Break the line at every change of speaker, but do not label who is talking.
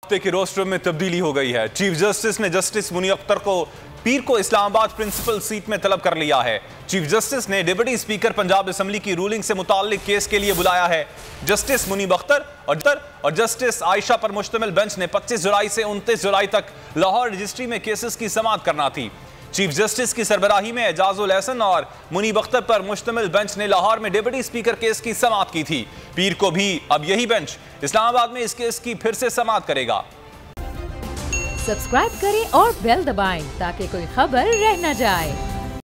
के रोस्टर में तब्दीली हो गई है। चीफ जस्टिस ने जस्टिस मुनी अख्तर को पीर को इस्लामाबाद प्रिंसिपल सीट में तलब कर लिया है। चीफ जस्टिस ने डिप्टी स्पीकर पंजाब असेंबली की रूलिंग से मुताल्लिक केस के लिए बुलाया है। जस्टिस मुनीब अख्तर और जस्टिस आयशा पर मुश्तमिल बेंच ने 25 जुलाई से 29 जुलाई तक लाहौर रजिस्ट्री में केसेस की समाअत करना थी। चीफ जस्टिस की सरबराही में एजाजुल एहसन और मुनीब अख्तर पर मुश्तमिल बेंच ने लाहौर में डिप्टी स्पीकर केस की समाअत की थी। पीर को भी अब यही बेंच इस्लामाबाद में इस केस की फिर से समाअत करेगा।
सब्सक्राइब करें और बेल दबाएं ताकि कोई खबर रह न जाए।